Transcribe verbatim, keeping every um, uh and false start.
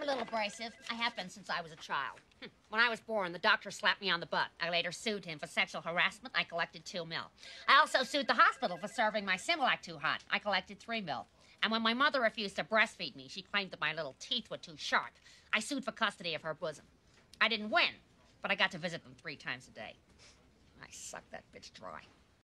a little abrasive. I have been since I was a child. Hm. When I was born, the doctor slapped me on the butt. I later sued him for sexual harassment. I collected two mil. I also sued the hospital for serving my Similac too hot. I collected three mil. And when my mother refused to breastfeed me, she claimed that my little teeth were too sharp. I sued for custody of her bosom. I didn't win, but I got to visit them three times a day. I sucked that bitch dry.